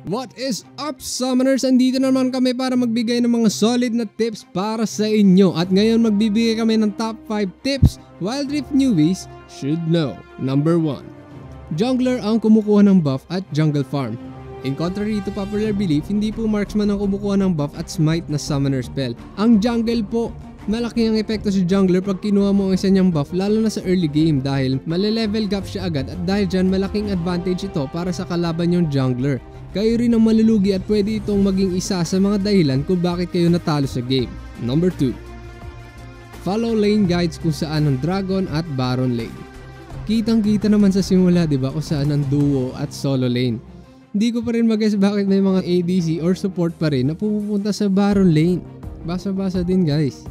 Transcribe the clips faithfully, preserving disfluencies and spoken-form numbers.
What is up, summoners? Andito naman kami para magbigay ng mga solid na tips para sa inyo. At ngayon magbibigay kami ng top five tips Wild Rift newbies should know. Number one. Jungler ang kumukuha ng buff at jungle farm. In contrary to popular belief, hindi po marksman ang kumukuha ng buff at smite na summoner spell. Ang jungle po. Malaki ang epekto sa jungler pag kinuha mo ang isa niyang buff, lalo na sa early game dahil malelevel gap siya agad at dahil dyan malaking advantage ito para sa kalaban yung jungler. Kayo rin ang malulugi at pwede itong maging isa sa mga dahilan kung bakit kayo natalo sa game. Number two. Follow lane guides kung saan ang dragon at baron lane. Kitang kita naman sa simula, diba, kung saan ang duo at solo lane. Hindi ko pa rin mag-guess bakit may mga A D C or support pa rin na pupunta sa baron lane. Basa-basa din, guys.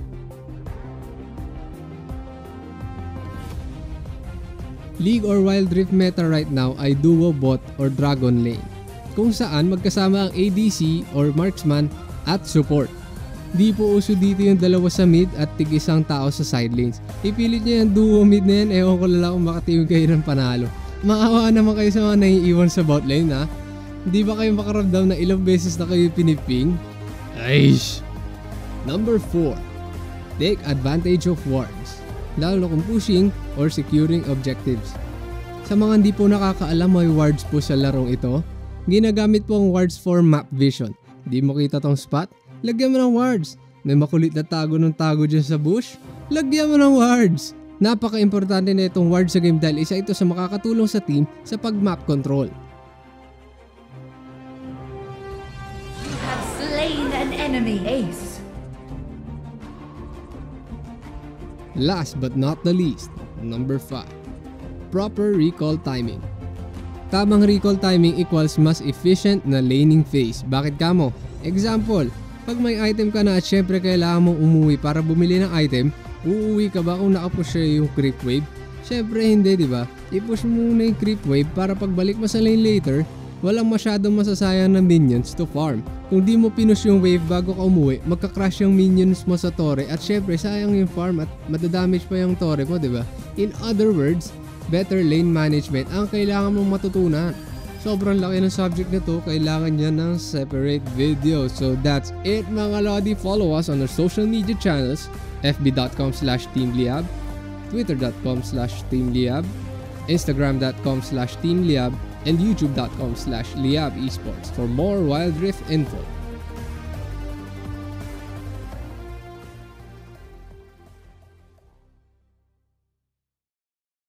League or Wild Rift meta right now ay duo bot or dragon lane, kung saan magkasama ang A D C or marksman at support. Di po uso dito yung dalawa sa mid at tig isang tao sa side lanes. Ipilit niya yung duo mid na yan, ewan ko lang kung makatiwin kayo ng panalo. Maawa naman kayo sa mga naiiwan sa bot lane, ha? Di ba kayo makaramdam na ilang beses na kayo piniping? Aish! Number four. Take advantage of wards, lalo kung pushing or securing objectives. Sa mga hindi po nakakaalam, may wards po sa larong ito. Ginagamit po ang wards for map vision. Di mo kita tong spot? Lagyan mo ng wards. May makulit na tago ng tago dyan sa bush? Lagyan mo ng wards. Napaka-importante na itong wards sa game dahil isa ito sa makakatulong sa team sa pag-map control. You have slain an enemy. Ace. Last but not the least, number five. Proper recall timing. Tamang recall timing equals mas efficient na laning phase. Bakit kamo? Example, pag may item ka na at syempre kailangan mong umuwi para bumili ng item, uuwi ka ba kung nakapush siya yung creep wave? Syempre hindi, di ba? I-push mo muna yung creep wave para pagbalik mo sa lane later, walang masyadong masasayang na minions to farm. Kung di mo pinush yung wave bago ka umuwi, magka-crash yung minions mo sa torre at syempre sayang yung farm at madadamage pa yung torre mo, diba? In other words, better lane management ang kailangan mong matutunan. Sobrang laki ng subject na to, kailangan niya ng separate video. So that's it, mga lodi. Follow us on our social media channels, f b dot com slash team liab, twitter dot com slash team liab, instagram dot com slash team liab, and youtube dot com slash liab esports for more Wild Rift info.